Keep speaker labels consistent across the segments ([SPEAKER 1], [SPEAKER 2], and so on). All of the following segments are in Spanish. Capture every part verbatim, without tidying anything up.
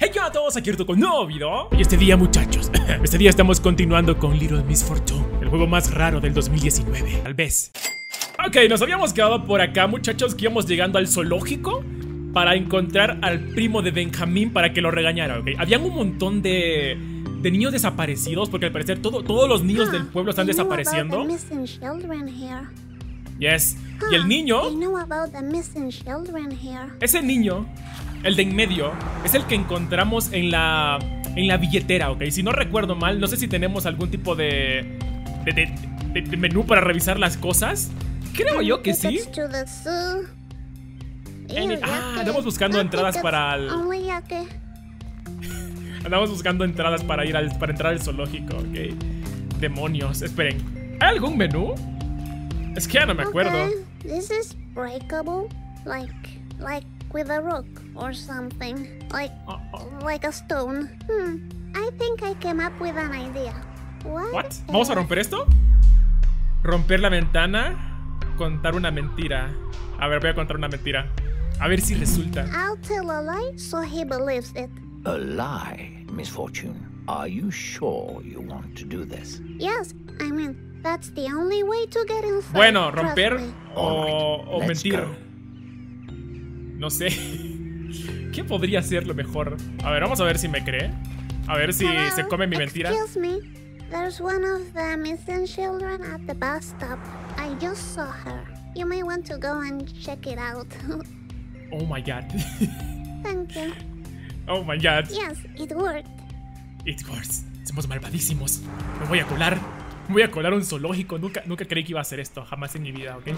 [SPEAKER 1] Hey, ¿qué onda a todos? Aquí Arturo con un nuevo video. Y este día, muchachos, este día estamos continuando con Little Miss Fortune, el juego más raro del dos mil diecinueve, tal vez. Ok, nos habíamos quedado por acá, muchachos, que íbamos llegando al zoológico para encontrar al primo de Benjamín para que lo regañara, ok. Habían un montón de, de niños desaparecidos, porque al parecer todo, todos los niños del pueblo están desapareciendo. Yes. Y el niño, ese niño, el de en medio, es el que encontramos en la en la billetera, ok. Si no recuerdo mal, no sé si tenemos algún tipo de de, de, de, de menú para revisar las cosas. Creo yo que sí. Ah, andamos buscando entradas para el... Andamos buscando entradas para ir al para entrar al zoológico, ok. Demonios, esperen. ¿Hay algún menú? Es que ya no me acuerdo.
[SPEAKER 2] Okay, this is breakable, like, like with a rock or something, like,
[SPEAKER 1] uh, uh.
[SPEAKER 2] like a stone. Hmm. I think I came up with an idea. What?
[SPEAKER 1] What? ¿Vamos a romper esto? Romper la ventana, contar una mentira. A ver, voy a contar una mentira. A ver si resulta.
[SPEAKER 2] I'll tell a lie so he believes it.
[SPEAKER 3] A lie, Miss Fortune. Are you sure you want to do this?
[SPEAKER 2] Yes, I mean. That's the only way to get inside.
[SPEAKER 1] Bueno, romper o,
[SPEAKER 3] right,
[SPEAKER 1] o mentir. Go. No sé. ¿Qué podría ser lo mejor? A ver, vamos a ver si me cree. A ver si
[SPEAKER 2] Hello?
[SPEAKER 1] se come mi mentira.
[SPEAKER 2] Excuse me. There's one of the missing children at the bus stop. I just saw her. You may want to go and check it out.
[SPEAKER 1] Oh my god.
[SPEAKER 2] Thank you.
[SPEAKER 1] Oh my god.
[SPEAKER 2] Yes, it worked.
[SPEAKER 1] It works. Somos malvadísimos. Me voy a colar. Me voy a colar un zoológico. Nunca, nunca creí que iba a hacer esto. Jamás en mi vida, ¿ok?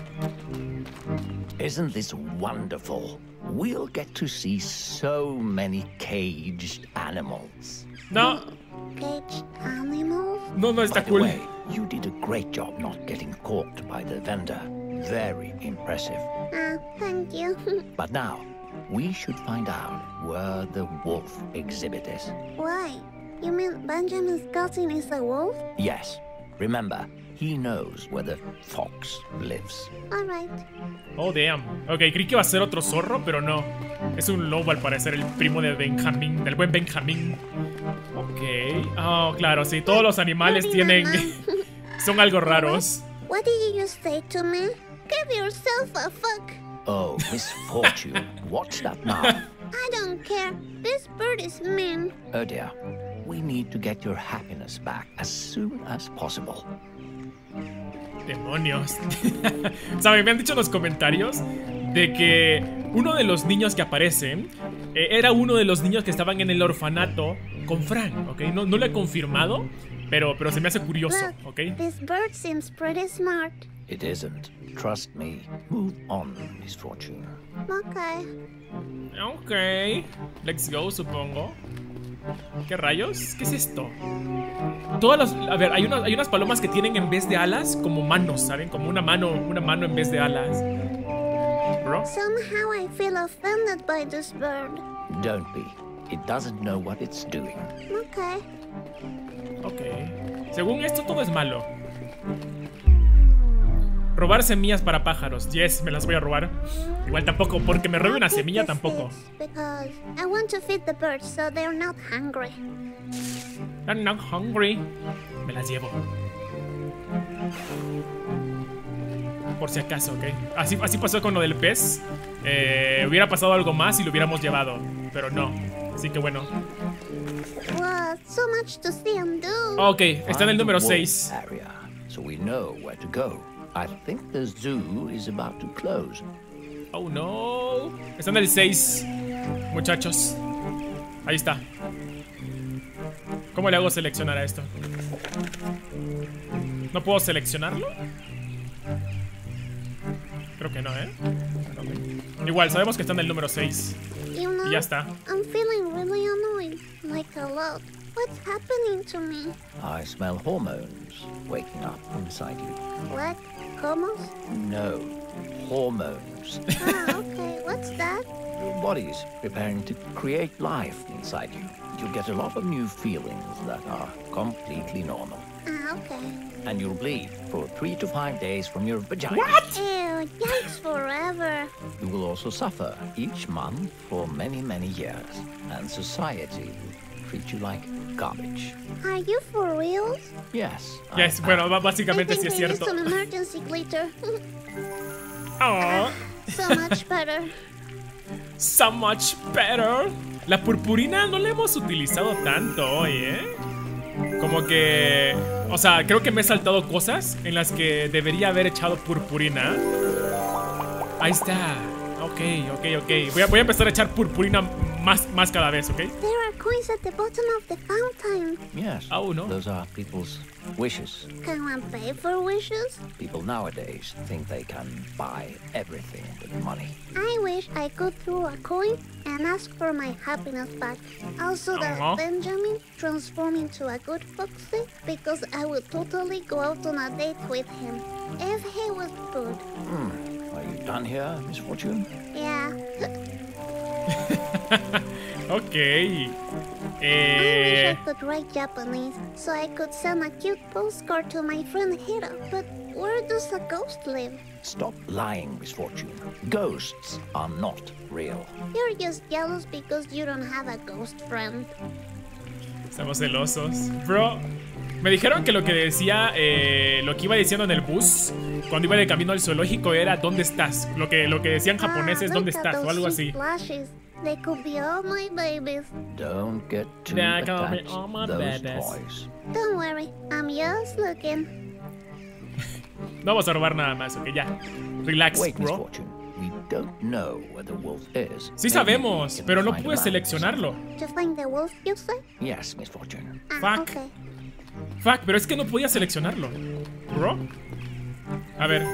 [SPEAKER 3] Isn't this wonderful? We'll get to see so many caged animals.
[SPEAKER 1] No.
[SPEAKER 2] Caged animals?
[SPEAKER 1] No, no está
[SPEAKER 3] By the
[SPEAKER 1] cool.
[SPEAKER 3] way, you did a great job not getting caught by the vendor. Very impressive.
[SPEAKER 2] Ah, uh, thank you.
[SPEAKER 3] But now, we should find out where the wolf exhibit is.
[SPEAKER 2] Why? You mean Benjamin's cousin is a wolf?
[SPEAKER 3] Yes. Remember, he knows where the fox lives.
[SPEAKER 2] All right.
[SPEAKER 1] Oh, damn. Ok, creí que iba a ser otro zorro, pero no. Es un lobo al parecer, el primo de Benjamín, del buen Benjamín. Ok. Oh, claro, sí. Todos los animales tienen... son algo raros.
[SPEAKER 2] What did you just say to me? Give yourself a fuck.
[SPEAKER 3] Oh, Miss Fortune, what's that now?
[SPEAKER 2] I don't care. This bird is mean.
[SPEAKER 3] Oh dear. We need to get your happiness back as soon as possible.
[SPEAKER 1] Demonios. ¿Saben? Me han dicho en los comentarios de que uno de los niños que aparecen eh, era uno de los niños que estaban en el orfanato con Frank, ¿ok? No, no lo he confirmado, pero, pero se me hace curioso, ¿ok?
[SPEAKER 2] This bird seems pretty smart.
[SPEAKER 3] It isn't. Trust me. Move on, Miss Fortune.
[SPEAKER 2] Okay.
[SPEAKER 1] Ok. Let's go, supongo. ¿Qué rayos? ¿Qué es esto? Todas las... A ver, hay, unas, hay unas palomas que tienen en vez de alas como manos, ¿saben? Como una mano, una mano en vez de alas. Bro.
[SPEAKER 2] Somehow I feel offended by this bird.
[SPEAKER 3] Don't be. It doesn't know what it's doing.
[SPEAKER 2] Okay.
[SPEAKER 1] Ok. Según esto, todo es malo. Robar semillas para pájaros. Yes, me las voy a robar. Igual tampoco, porque me robe una semilla tampoco.
[SPEAKER 2] Because I want to feed the birds so they're not hungry.
[SPEAKER 1] I'm not hungry. Me las llevo. Por si acaso, ok. Así, así pasó con lo del pez. Eh, hubiera pasado algo más y lo hubiéramos llevado. Pero no. Así que bueno.
[SPEAKER 2] Wow, so much to see and do.
[SPEAKER 1] Ok, está en el número seis.
[SPEAKER 3] So we know where to go. I think the zoo is about to close.
[SPEAKER 1] Oh no. Está en el seis, muchachos. Ahí está. ¿Cómo le hago seleccionar a esto? ¿No puedo seleccionarlo? Creo que no, ¿eh? Okay. Igual, sabemos que está en el número seis.
[SPEAKER 2] You know,
[SPEAKER 1] y ya está.
[SPEAKER 2] I'm feeling really annoyed. Like a lot. What's happening to me?
[SPEAKER 3] I smell hormones waking up inside you.
[SPEAKER 2] What? Homos?
[SPEAKER 3] No, hormones.
[SPEAKER 2] Ah, okay. What's that?
[SPEAKER 3] Your body's preparing to create life inside you. You'll get a lot of new feelings that are completely normal.
[SPEAKER 2] Ah, okay.
[SPEAKER 3] And you'll bleed for three to five days from your vagina.
[SPEAKER 1] What?
[SPEAKER 2] Ew, yikes forever.
[SPEAKER 3] You will also suffer each month for many, many years. And society will treat you like garbage.
[SPEAKER 2] Are you for real?
[SPEAKER 3] Yes. I
[SPEAKER 1] Yes,
[SPEAKER 3] am.
[SPEAKER 1] bueno,
[SPEAKER 2] I
[SPEAKER 1] básicamente sí
[SPEAKER 2] think
[SPEAKER 1] es
[SPEAKER 2] I need
[SPEAKER 1] cierto.
[SPEAKER 2] some emergency glitter.
[SPEAKER 1] Oh,
[SPEAKER 2] So much better.
[SPEAKER 1] so much better. La purpurina no la hemos utilizado tanto hoy, ¿eh? Como que... O sea, creo que me he saltado cosas en las que debería haber echado purpurina. Ahí está. Ok, ok, ok. Voy a, voy a empezar a echar purpurina más, más cada vez, ¿ok?
[SPEAKER 2] There are coins at the bottom of the fountain.
[SPEAKER 3] Yes.
[SPEAKER 1] Oh, no.
[SPEAKER 3] Those are people's wishes.
[SPEAKER 2] Can one pay for wishes?
[SPEAKER 3] People nowadays think they can buy everything with money.
[SPEAKER 2] I wish I could throw a coin and ask for my happiness back. Also, does
[SPEAKER 1] Aw.
[SPEAKER 2] Benjamin transform into a good foxy? Because I would totally go out on a date with him. If he was good.
[SPEAKER 3] Are you done here, Miss Fortune?
[SPEAKER 2] Yeah.
[SPEAKER 1] Ok.
[SPEAKER 2] I wish
[SPEAKER 1] Eh...
[SPEAKER 2] I could write Japanese so I could send a cute postcard to my friend Hira. But where does a ghost live?
[SPEAKER 3] Stop lying, Miss Fortune. Ghosts are not real.
[SPEAKER 2] You're just jealous because you don't have a ghost friend.
[SPEAKER 1] Estamos celosos. Bro, me dijeron que lo que decía, eh, lo que iba diciendo en el bus cuando iba de camino al zoológico era ¿dónde estás? Lo que, lo que decían japoneses,
[SPEAKER 2] Ah,
[SPEAKER 1] ¿dónde
[SPEAKER 2] look at
[SPEAKER 1] estás? O
[SPEAKER 2] those
[SPEAKER 1] algo
[SPEAKER 2] sweet
[SPEAKER 1] así.
[SPEAKER 2] Flashes. They could be all my babies.
[SPEAKER 3] Don't get too
[SPEAKER 1] They're gonna be
[SPEAKER 3] attached
[SPEAKER 1] all my
[SPEAKER 3] to those
[SPEAKER 1] babies.
[SPEAKER 3] toys.
[SPEAKER 2] Don't worry, I'm just looking.
[SPEAKER 1] No vamos a robar nada más, ok, ya. Relax,
[SPEAKER 3] Wait, Miss
[SPEAKER 1] bro.
[SPEAKER 3] Fortune. We don't know where the wolf is.
[SPEAKER 1] Sí
[SPEAKER 3] Maybe
[SPEAKER 1] sabemos,
[SPEAKER 3] we can
[SPEAKER 1] pero no
[SPEAKER 3] find a
[SPEAKER 1] puedes
[SPEAKER 3] map.
[SPEAKER 1] seleccionarlo.
[SPEAKER 2] To find the wolf, you say?
[SPEAKER 3] Yes, Miss Fortune.
[SPEAKER 2] Ah,
[SPEAKER 1] Fuck.
[SPEAKER 2] okay.
[SPEAKER 1] Fuck, pero es que no podía seleccionarlo. Bro. A ver.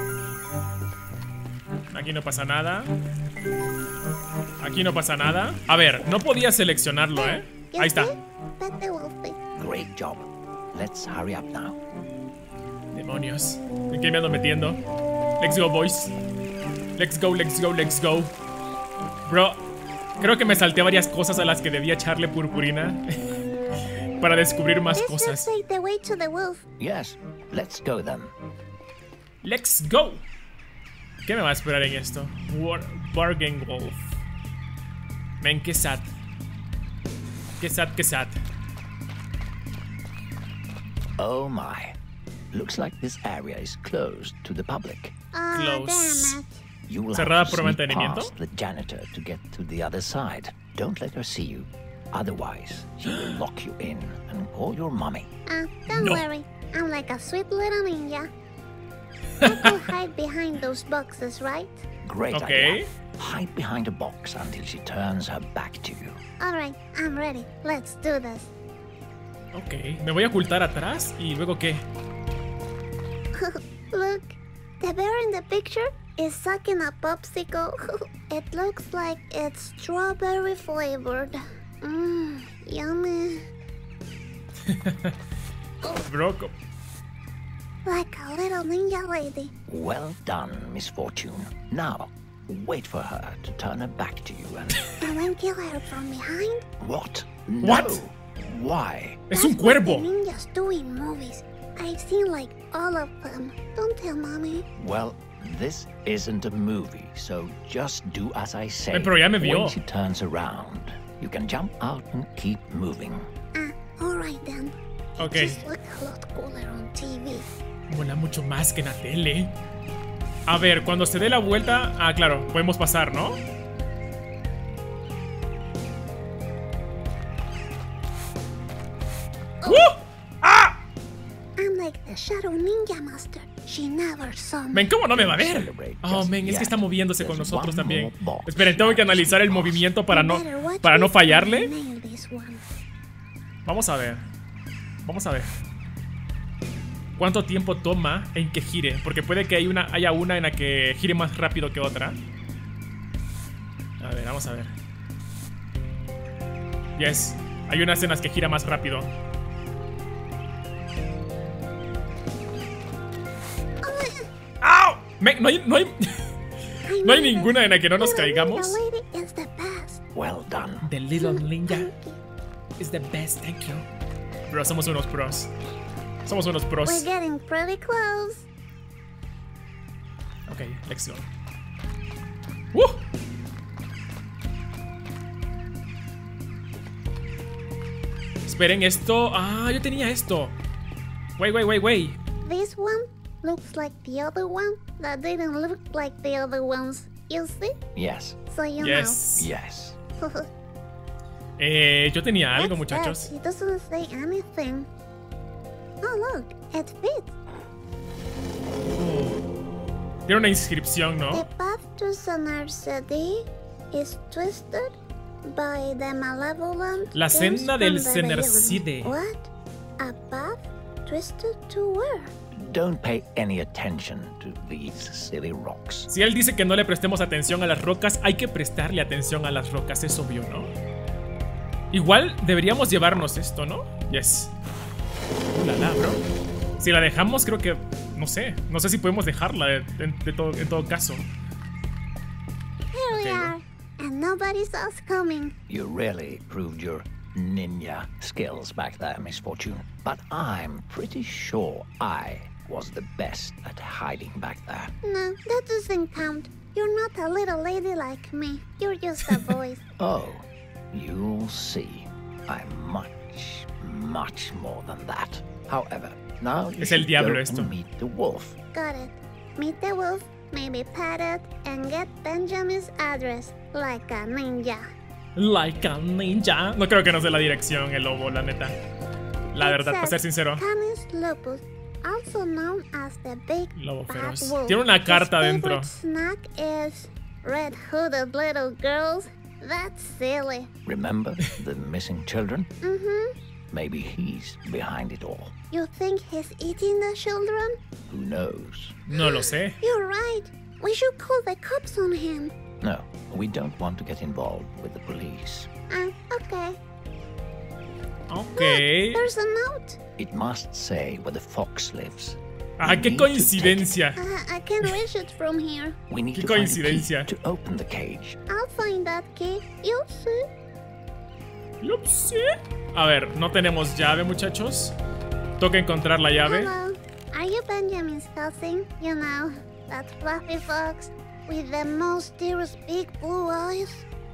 [SPEAKER 1] Aquí no pasa nada. Aquí no pasa nada. A ver, no podía seleccionarlo, ¿eh?
[SPEAKER 2] You
[SPEAKER 1] Ahí está.
[SPEAKER 2] see? Pet the wolfie.
[SPEAKER 3] Great job. Let's hurry up now.
[SPEAKER 1] Demonios. ¿En qué me ando metiendo? Let's go, boys. Let's go, let's go, let's go. Bro, creo que me salté varias cosas a las que debía echarle purpurina para descubrir más
[SPEAKER 2] This should
[SPEAKER 1] cosas.
[SPEAKER 2] take the way to the wolf.
[SPEAKER 3] Yes, let's go then.
[SPEAKER 1] Let's go. ¿Qué me va a esperar en esto? War Bargain Wolf. Men, qué sad. Qué sad, qué sad.
[SPEAKER 3] Oh my. Looks like this area is closed to the public.
[SPEAKER 2] Ah,
[SPEAKER 1] Close.
[SPEAKER 2] damn it.
[SPEAKER 3] You will
[SPEAKER 1] Cerrada
[SPEAKER 3] have to
[SPEAKER 1] por
[SPEAKER 3] sneak
[SPEAKER 1] mantenimiento.
[SPEAKER 3] past the janitor to get to the other side. Don't let her see you. Otherwise, she will lock you in and call your mommy.
[SPEAKER 2] Ah, don't
[SPEAKER 1] No.
[SPEAKER 2] worry. I'm like a sweet little ninja. I could hide behind those boxes, right?
[SPEAKER 3] Great
[SPEAKER 1] Okay.
[SPEAKER 3] idea. Hide behind a box until she turns her back to you.
[SPEAKER 2] Alright, I'm ready. Let's do this.
[SPEAKER 1] Ok, me voy a ocultar atrás y luego qué.
[SPEAKER 2] Look, the bear in the picture is sucking a popsicle. It looks like it's strawberry flavored. Mmm, yummy.
[SPEAKER 1] Bro, co-
[SPEAKER 2] Like a little ninja lady.
[SPEAKER 3] Well done, Miss Fortune. Now, wait for her to turn her back to you and...
[SPEAKER 2] And then kill her from behind?
[SPEAKER 3] What? No.
[SPEAKER 1] What?
[SPEAKER 3] Why?
[SPEAKER 1] es un
[SPEAKER 2] That's what
[SPEAKER 1] cuervo.
[SPEAKER 2] the ninjas do in movies. I've seen like all of them. Don't tell mommy.
[SPEAKER 3] Well, this isn't a movie, so just do as I say.
[SPEAKER 1] Eh, pero ya me vio.
[SPEAKER 3] When she turns around, you can jump out and keep moving.
[SPEAKER 2] Ah, alright then. It
[SPEAKER 1] Okay.
[SPEAKER 2] just looked a lot cooler on T V.
[SPEAKER 1] Mola mucho más que en la tele. A ver, cuando se dé la vuelta. Ah, claro, podemos pasar, ¿no? ¡Uh! ¡Ah!
[SPEAKER 2] I'm like the Shadow Ninja Master. She never saw me.
[SPEAKER 1] Men, ¿cómo no me va a ver? Oh, men, es que está moviéndose con nosotros también. Esperen, tengo que analizar el movimiento para no,
[SPEAKER 2] Better watch
[SPEAKER 1] para no
[SPEAKER 2] me
[SPEAKER 1] fallarle.
[SPEAKER 2] nail this one.
[SPEAKER 1] Vamos a ver. Vamos a ver. ¿Cuánto tiempo toma en que gire? Porque puede que haya una, haya una en la que gire más rápido que otra. A ver, vamos a ver. Yes. Hay unas en las que gira más rápido. ¡Au! Men, no hay, no hay,
[SPEAKER 2] I
[SPEAKER 1] no hay
[SPEAKER 2] know that
[SPEAKER 1] ninguna en la que no nos
[SPEAKER 2] little
[SPEAKER 1] caigamos.
[SPEAKER 2] ninja lady is the best.
[SPEAKER 3] Well done.
[SPEAKER 1] The little ninja
[SPEAKER 2] Thank you.
[SPEAKER 1] is the best, thank you. Bro, somos unos pros. Somos unos pros.
[SPEAKER 2] We're getting pretty close.
[SPEAKER 1] Ok, let's go. ¡Uh! Esperen, esto. Ah, yo tenía esto. Wait, wait, wait, wait.
[SPEAKER 2] This one looks like the other one that didn't look like the other ones. You see?
[SPEAKER 3] Yes.
[SPEAKER 2] So you
[SPEAKER 1] Yes.
[SPEAKER 3] Yes.
[SPEAKER 2] know.
[SPEAKER 1] Eh, yo tenía algo,
[SPEAKER 2] What's that?
[SPEAKER 1] muchachos.
[SPEAKER 2] It doesn't say anything. Oh, look, it fits.
[SPEAKER 1] Tiene una inscripción,
[SPEAKER 2] The
[SPEAKER 1] ¿no?
[SPEAKER 2] path to Sonar City is twisted by the malevolent.
[SPEAKER 1] La
[SPEAKER 2] games
[SPEAKER 1] senda del
[SPEAKER 2] from the beyond.
[SPEAKER 1] Senercide.
[SPEAKER 2] What? A path twisted to where?
[SPEAKER 3] Don't pay any attention to these silly rocks.
[SPEAKER 1] Si él dice que no le prestemos atención a las rocas, hay que prestarle atención a las rocas, es obvio, ¿no? Igual deberíamos llevarnos esto, ¿no? Yes. Ulala, bro. Si la dejamos, creo que... No sé. No sé si podemos dejarla de, de- de todo, en todo caso.
[SPEAKER 2] Here we
[SPEAKER 1] Okay.
[SPEAKER 2] are, and nobody saw us coming.
[SPEAKER 3] You really proved your ninja skills back there, Miss Fortune. But I'm pretty sure I was the best at hiding back there.
[SPEAKER 2] No, that doesn't count. You're not a little lady like me. You're just a boy.
[SPEAKER 3] Oh, you'll see. I'm much, much more than that. However, now you
[SPEAKER 1] Es el
[SPEAKER 3] should
[SPEAKER 1] diablo
[SPEAKER 3] go
[SPEAKER 1] esto.
[SPEAKER 3] and meet the wolf.
[SPEAKER 2] Got it. Meet the wolf, maybe pat it, and get Benjamin's address like a ninja.
[SPEAKER 1] Like a ninja. No creo que nos dé la dirección el lobo, la neta. La verdad, para ser sincero.
[SPEAKER 2] Canis lupus, also known as the big
[SPEAKER 1] Lobo
[SPEAKER 2] bad
[SPEAKER 1] feroz.
[SPEAKER 2] wolf.
[SPEAKER 1] Tiene una
[SPEAKER 2] His
[SPEAKER 1] carta
[SPEAKER 2] favorite
[SPEAKER 1] dentro.
[SPEAKER 2] snack is red-hooded little girls. That's silly.
[SPEAKER 3] Remember the missing children?
[SPEAKER 2] Mm-hmm.
[SPEAKER 3] Maybe he's behind it all.
[SPEAKER 2] You think he's eating the children?
[SPEAKER 3] Who knows?
[SPEAKER 1] No lo sé.
[SPEAKER 2] You're right. We should call the cops on him.
[SPEAKER 3] No, we don't want to get involved with the police.
[SPEAKER 2] Ah, okay.
[SPEAKER 1] Ok.
[SPEAKER 2] There's a note.
[SPEAKER 3] It must say where the fox lives.
[SPEAKER 1] Ah, qué coincidencia.
[SPEAKER 2] Uh, I can reach it from here.
[SPEAKER 3] We need
[SPEAKER 1] Qué
[SPEAKER 3] to find a key
[SPEAKER 1] coincidencia.
[SPEAKER 3] to open the cage.
[SPEAKER 2] I'll find that key. You'll see.
[SPEAKER 1] Upsi. A ver, no tenemos llave, muchachos. Toca encontrar la llave.
[SPEAKER 2] Hello. Are you Benjamin's cousin? You know, that fluffy fox with the mysterious big blue eyes?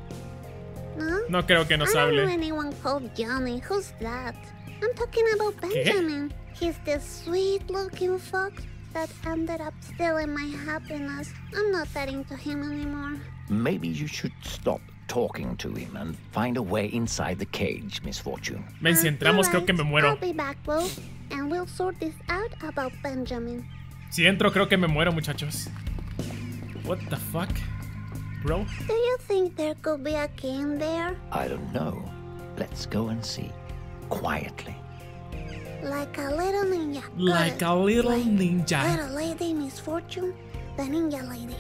[SPEAKER 2] No?
[SPEAKER 1] No creo que nos
[SPEAKER 2] I don't know
[SPEAKER 1] hable.
[SPEAKER 2] anyone called Johnny. Who's that? I'm talking about Benjamin. He's the sweet-looking fox that ended up stealing my happiness. I'm not that into him anymore.
[SPEAKER 3] Maybe you should stop talking to him and find a way inside the cage, Miss Fortune.
[SPEAKER 1] Ven, si entramos, creo que me muero.
[SPEAKER 2] I'll be back, Wolf, and we'll sort this out about Benjamin.
[SPEAKER 1] Si entro, creo que me muero, muchachos. What the fuck? Bro.
[SPEAKER 2] Do you think there could be a key in there?
[SPEAKER 3] I don't know. Let's go and see. Quietly.
[SPEAKER 2] Like a little ninja. Got
[SPEAKER 1] Like
[SPEAKER 2] it.
[SPEAKER 1] a little
[SPEAKER 2] Like
[SPEAKER 1] ninja.
[SPEAKER 2] Little lady, Miss Fortune. The ninja lady.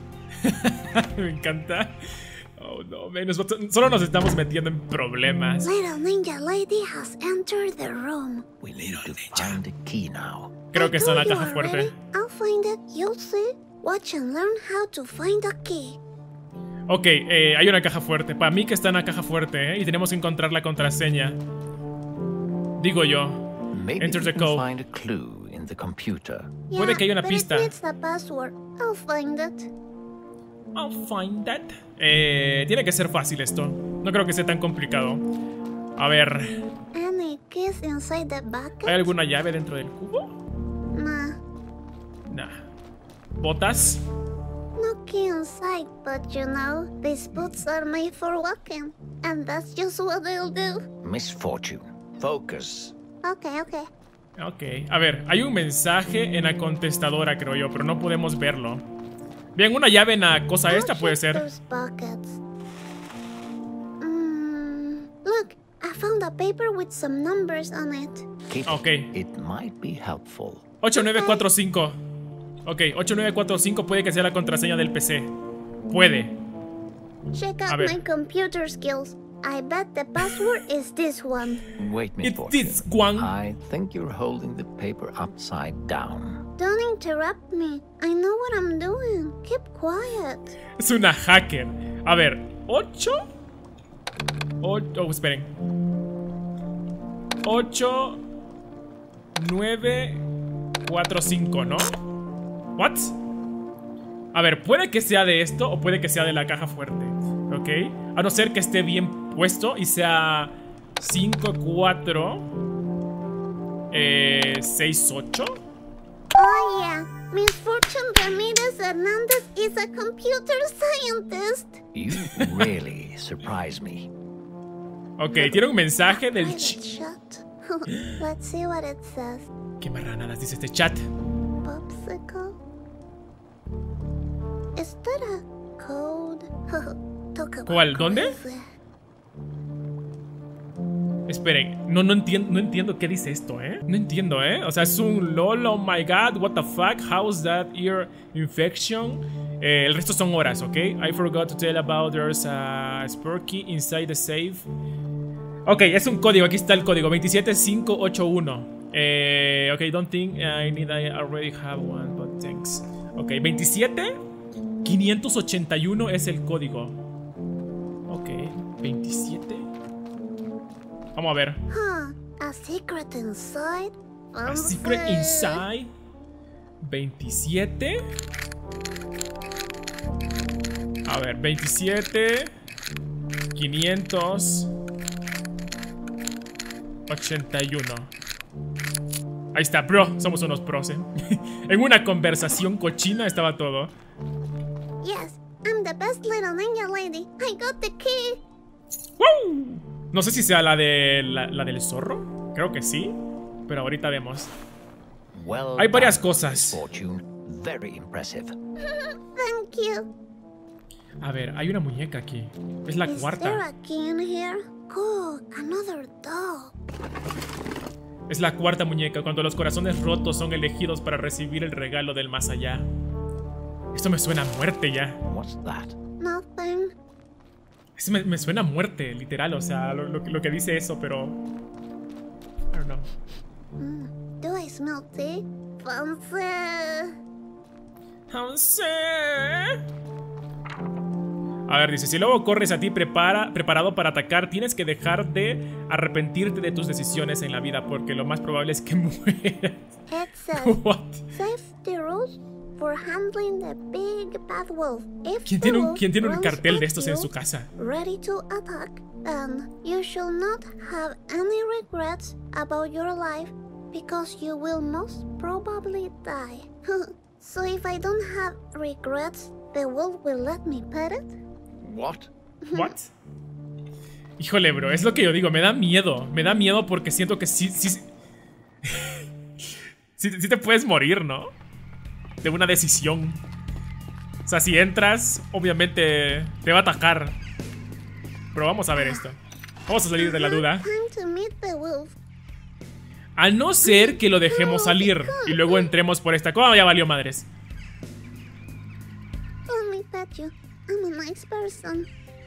[SPEAKER 1] Me encanta. Oh no, man, nos- solo nos estamos metiendo en problemas.
[SPEAKER 2] Little ninja lady has entered the room.
[SPEAKER 3] We need to find the key now.
[SPEAKER 1] Creo
[SPEAKER 2] I
[SPEAKER 1] que está en la
[SPEAKER 2] told you
[SPEAKER 1] caja fuerte.
[SPEAKER 2] already. I'll find it. You'll see. Watch and learn how to find a key.
[SPEAKER 1] Ok, eh, hay una caja fuerte. Para mí que está en la caja fuerte, ¿eh? Y tenemos que encontrar la contraseña. Digo yo.
[SPEAKER 3] Maybe
[SPEAKER 1] Enter
[SPEAKER 3] we
[SPEAKER 1] the
[SPEAKER 3] can
[SPEAKER 1] code.
[SPEAKER 3] find a clue in the computer.
[SPEAKER 1] Puede que haya una
[SPEAKER 2] but
[SPEAKER 1] pista.
[SPEAKER 2] It needs a password. I'll find it.
[SPEAKER 1] I'll find that. Eh, tiene que ser fácil esto. No creo que sea tan complicado. A ver,
[SPEAKER 2] Any keys inside the bucket?
[SPEAKER 1] ¿hay alguna llave dentro del cubo?
[SPEAKER 2] Nah.
[SPEAKER 1] Nah. ¿Botas?
[SPEAKER 2] No key inside, but you know, these boots are made for walking. And that's just what they'll do.
[SPEAKER 3] Miss Fortune, focus.
[SPEAKER 2] Okay, okay.
[SPEAKER 1] Ok. A ver, hay un mensaje en la contestadora, creo yo, pero no podemos verlo. Bien, una llave en la cosa
[SPEAKER 2] I'll
[SPEAKER 1] esta puede
[SPEAKER 2] check
[SPEAKER 1] ser.
[SPEAKER 2] those buckets. Mm, look, I found a paper with some numbers on it.
[SPEAKER 3] Keep
[SPEAKER 1] Ok.
[SPEAKER 3] It might be helpful.
[SPEAKER 1] ocho nueve cuatro cinco. Ok, ocho nueve cuatro cinco puede que sea la contraseña del P C. Puede.
[SPEAKER 2] Check
[SPEAKER 1] A
[SPEAKER 2] out
[SPEAKER 1] ver.
[SPEAKER 2] my computer skills. I bet the password is this one.
[SPEAKER 3] Wait, Miss
[SPEAKER 1] It's
[SPEAKER 3] Fortune.
[SPEAKER 1] this one.
[SPEAKER 3] I think you're holding the paper upside down.
[SPEAKER 2] Don't interrupt me. I know what I'm doing. Keep quiet.
[SPEAKER 1] Es una hacker. A ver, ocho. Oh, esperen. ocho. nueve cuatro cinco, ¿no? ¿What? A ver, puede que sea de esto o puede que sea de la caja fuerte, ¿ok? A no ser que esté bien puesto y sea cinco cuatro seis ocho.
[SPEAKER 2] Oh yeah, Miss Fortune Ramirez Hernandez is a computer scientist.
[SPEAKER 3] You really surprise me.
[SPEAKER 1] Ok, tiene un mensaje del
[SPEAKER 2] Private
[SPEAKER 1] ch...
[SPEAKER 2] chat. Let's see what it says.
[SPEAKER 1] ¿Qué marranadas dice este chat?
[SPEAKER 2] Popsicle. Is that a code? Talk about
[SPEAKER 1] ¿Cuál? ¿Dónde?
[SPEAKER 2] crazy.
[SPEAKER 1] Esperen, no, no entiendo, no entiendo qué dice esto, ¿eh? No entiendo, ¿eh? O sea, es un lol, oh my god, what the fuck, how's that ear infection? Eh, el resto son horas, ¿ok? I forgot to tell about there's a Sparky inside the safe. Ok, es un código, aquí está el código, veintisiete cinco ocho uno. Eh, ok, don't think I need, I already have one, but thanks. Ok, veintisiete quinientos ochenta y uno es el código. Ok, veintisiete. Vamos a ver.
[SPEAKER 2] Huh, a secret inside?
[SPEAKER 1] A secret inside. veintisiete. A ver, veintisiete quinientos ochenta y uno. Ahí está, bro. Somos unos pros, ¿eh? En una conversación cochina estaba todo.
[SPEAKER 2] Yes, I'm the best little ninja lady. I got the key.
[SPEAKER 1] ¡Woo! No sé si sea la de la, la del zorro. Creo que sí. Pero ahorita vemos.
[SPEAKER 3] Well
[SPEAKER 1] Hay varias
[SPEAKER 3] done,
[SPEAKER 1] cosas.
[SPEAKER 3] Miss Fortune. Very impressive.
[SPEAKER 2] Thank you.
[SPEAKER 1] A ver, hay una muñeca aquí. Es la
[SPEAKER 2] Is there
[SPEAKER 1] cuarta.
[SPEAKER 2] a key in here? Cool, another doll.
[SPEAKER 1] Es la cuarta muñeca cuando los corazones rotos son elegidos para recibir el regalo del más allá. Esto me suena a muerte ya.
[SPEAKER 3] What's that?
[SPEAKER 2] Nothing.
[SPEAKER 1] Esto me, me suena a muerte, literal. O sea, lo, lo, lo que dice eso, pero... I don't know.
[SPEAKER 2] Mm, do I smell tea? Fancy.
[SPEAKER 1] No sé. A ver, dice, si el lobo corres a ti prepara, preparado para atacar, tienes que dejar de arrepentirte de tus decisiones en la vida, porque lo más probable es que mueras.
[SPEAKER 2] It says
[SPEAKER 1] What?
[SPEAKER 2] safety rules for handling the big bad wolf. If
[SPEAKER 1] ¿Quién
[SPEAKER 2] the
[SPEAKER 1] tiene un,
[SPEAKER 2] wolf
[SPEAKER 1] quién tiene un
[SPEAKER 2] runs
[SPEAKER 1] cartel de
[SPEAKER 2] at
[SPEAKER 1] estos en
[SPEAKER 2] you,
[SPEAKER 1] su casa?
[SPEAKER 2] ready to attack, and you shall not have any regrets about your life because you will most probably die. So if I don't have regrets, the wolf will let me pet it?
[SPEAKER 3] What?
[SPEAKER 1] What? Híjole, bro, es lo que yo digo, me da miedo. Me da miedo porque siento que sí, sí, sí, sí te puedes morir, ¿no? De una decisión. O sea, si entras, obviamente te va a atacar. Pero vamos a ver esto. Vamos a salir de la duda.
[SPEAKER 2] Time to meet the wolf.
[SPEAKER 1] A no ser que lo dejemos salir y luego entremos por esta... ¿Cómo ya valió madres?
[SPEAKER 2] Let me pet you. I'm a nice person.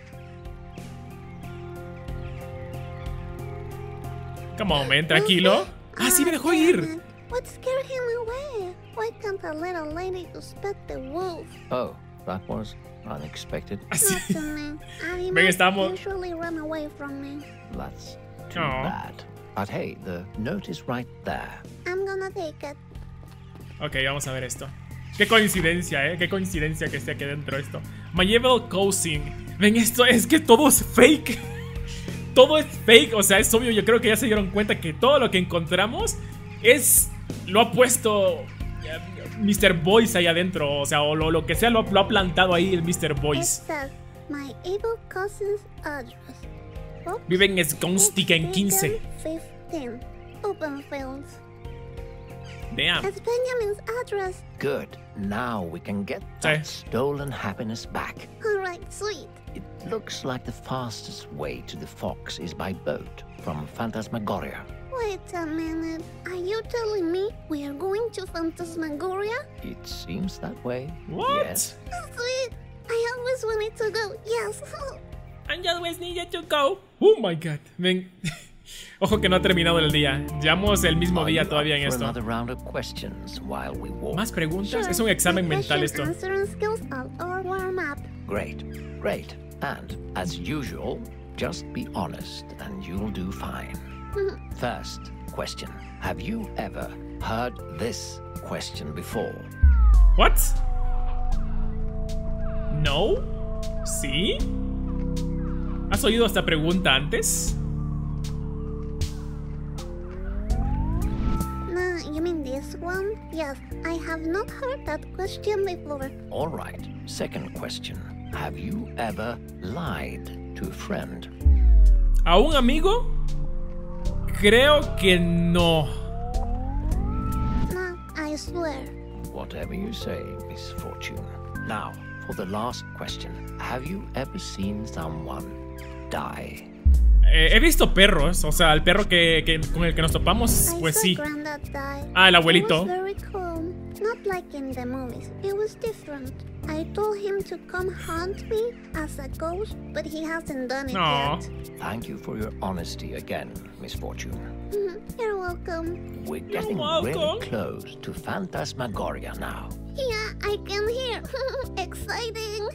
[SPEAKER 1] Come on, man, tranquilo. Ah, sí, me dejó
[SPEAKER 2] damn
[SPEAKER 1] ir.
[SPEAKER 2] it. What scared him away? Why can't a little lady just pet the wolf?
[SPEAKER 3] Oh, that was unexpected.
[SPEAKER 1] Así.
[SPEAKER 2] Not to me.
[SPEAKER 1] Ven,
[SPEAKER 2] Animals
[SPEAKER 1] estamos...
[SPEAKER 2] usually run away from me.
[SPEAKER 3] That's too
[SPEAKER 1] Aw.
[SPEAKER 3] bad. But hey, the note is right there.
[SPEAKER 2] I'm gonna take it.
[SPEAKER 1] Ok, vamos a ver esto. Qué coincidencia, eh. Qué coincidencia que esté aquí dentro esto. My Evil Cousin. Ven, esto es que todo es fake. Todo es fake. O sea, es obvio. Yo creo que ya se dieron cuenta que todo lo que encontramos es. Lo ha puesto mister Boyce ahí adentro. O sea, o lo, lo que sea, lo, lo ha plantado ahí el mister
[SPEAKER 2] It
[SPEAKER 1] Boyce.
[SPEAKER 2] says my evil cousin's address. Oops.
[SPEAKER 1] Vive en Skonstic en quince.
[SPEAKER 2] fifteen. Open fields.
[SPEAKER 1] Damn.
[SPEAKER 2] It's Benjamin's address.
[SPEAKER 3] Good. Now we can get that stolen happiness back.
[SPEAKER 2] Alright, sweet.
[SPEAKER 3] It looks like the fastest way to the Fox is by boat from Phantasmagoria.
[SPEAKER 2] Wait a minute. Are you telling me we are going to Phantasmagoria?
[SPEAKER 3] It seems that way.
[SPEAKER 1] What?
[SPEAKER 3] Yes.
[SPEAKER 2] Sweet. I always wanted to go. Yes.
[SPEAKER 1] I always needed to go. Oh my god. Ven. Ojo que no ha terminado el día. Llevamos el mismo
[SPEAKER 3] Are
[SPEAKER 1] día
[SPEAKER 3] you
[SPEAKER 1] todavía
[SPEAKER 3] up
[SPEAKER 1] en
[SPEAKER 3] for
[SPEAKER 1] esto.
[SPEAKER 3] another round of questions while we walk?
[SPEAKER 1] ¿Más preguntas?
[SPEAKER 2] Sure.
[SPEAKER 1] Es un examen
[SPEAKER 2] My
[SPEAKER 1] mental
[SPEAKER 2] question
[SPEAKER 1] esto.
[SPEAKER 2] answering skills are all warm up.
[SPEAKER 3] Great, great. And as usual, just be honest and you'll do fine. First, question. Have you ever heard this question before?
[SPEAKER 1] What? No. ¿Sí? ¿Has oído esta pregunta antes?
[SPEAKER 2] Nah, you mean this one? Yes, I have not heard that question before.
[SPEAKER 3] All right. Second question. Have you ever lied to a friend?
[SPEAKER 1] ¿A un amigo? Creo que no.
[SPEAKER 2] Nah, I swear.
[SPEAKER 3] Whatever you say, Miss Fortune. Now, for the last question. Have you ever seen someone die?
[SPEAKER 1] Eh, he visto perros, o sea, el perro que, que con el que nos topamos,
[SPEAKER 2] I
[SPEAKER 1] pues
[SPEAKER 2] saw
[SPEAKER 1] sí.
[SPEAKER 2] Granddad die.
[SPEAKER 1] Ah, el
[SPEAKER 2] He
[SPEAKER 1] abuelito.
[SPEAKER 2] was very calm, not like in the movies. It was different. I told him to come haunt me as a ghost, but he hasn't done it
[SPEAKER 1] Aw.
[SPEAKER 2] yet.
[SPEAKER 3] Thank you for your honesty again, Miss Fortune.
[SPEAKER 2] Mhm, You're welcome.
[SPEAKER 3] We're getting
[SPEAKER 1] welcome.
[SPEAKER 3] really close to Phantasmagoria now.
[SPEAKER 2] Yeah, I can hear. Exciting.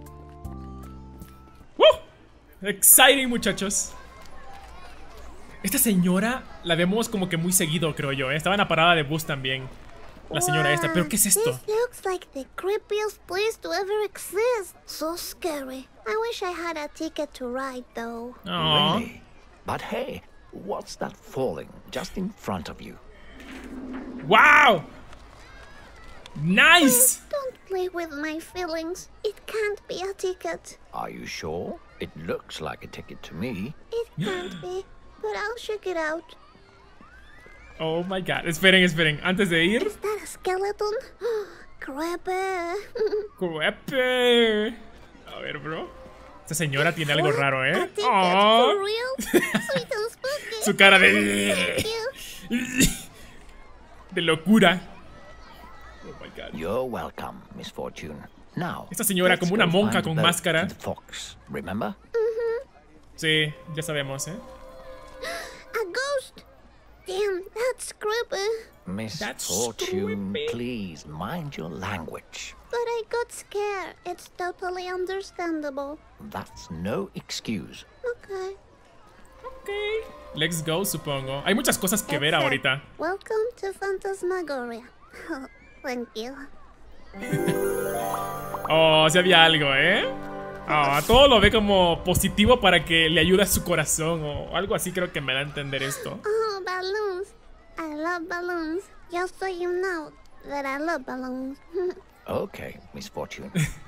[SPEAKER 1] ¡Woo! Exciting, muchachos. Esta señora la vemos como que muy seguido, creo yo, ¿eh? Estaba en la parada de bus también. La señora esta. ¿Pero qué es esto?
[SPEAKER 2] This looks like the creepiest place to ever exist. So scary. I wish I had a ticket to ride, though.
[SPEAKER 1] Aw.
[SPEAKER 3] Really? But hey, what's that falling just in front of you?
[SPEAKER 1] ¡Wow! ¡Nice!
[SPEAKER 2] Don't play with my feelings. It can't be a ticket.
[SPEAKER 3] Are you sure? It looks like a ticket to me.
[SPEAKER 2] It can't be. But I'll check it out.
[SPEAKER 1] Oh my god. Esperen, esperen. Antes de ir.
[SPEAKER 2] Is that a skeleton? Creepy.
[SPEAKER 1] Creepy. A ver, bro. Esta señora tiene algo
[SPEAKER 2] What?
[SPEAKER 1] raro,
[SPEAKER 2] A
[SPEAKER 1] ¿eh?
[SPEAKER 2] ticket?
[SPEAKER 1] Aw.
[SPEAKER 2] For real? Sweet and spooky.
[SPEAKER 1] Su cara de...
[SPEAKER 2] Thank you.
[SPEAKER 1] de locura. Oh my god.
[SPEAKER 3] You're welcome, Miss Fortune. Now,
[SPEAKER 1] Esta señora
[SPEAKER 3] let's
[SPEAKER 1] como una
[SPEAKER 3] go
[SPEAKER 1] monja
[SPEAKER 3] find
[SPEAKER 1] con
[SPEAKER 3] the boat
[SPEAKER 1] máscara.
[SPEAKER 3] to the Fox, remember?
[SPEAKER 1] Sí, ya sabemos, ¿eh?
[SPEAKER 2] A ghost. Damn, that's creepy.
[SPEAKER 3] Miss
[SPEAKER 1] That's
[SPEAKER 3] Fortune,
[SPEAKER 1] creepy.
[SPEAKER 3] please mind your language.
[SPEAKER 2] But I got scared. It's totally understandable.
[SPEAKER 3] That's no excuse.
[SPEAKER 2] Okay.
[SPEAKER 1] Ok. Let's go, supongo. Hay muchas cosas que ver
[SPEAKER 2] That's it.
[SPEAKER 1] ahorita.
[SPEAKER 2] Welcome to Phantasmagoria. Thank you.
[SPEAKER 1] Oh, sí había algo, ¿eh? Ah, todo lo ve como positivo para que le ayude a su corazón o algo así, creo que me da a entender esto.
[SPEAKER 2] Oh, balloons. I love balloons. Just so you know that I love balloons.
[SPEAKER 3] Okay, Miss Fortune.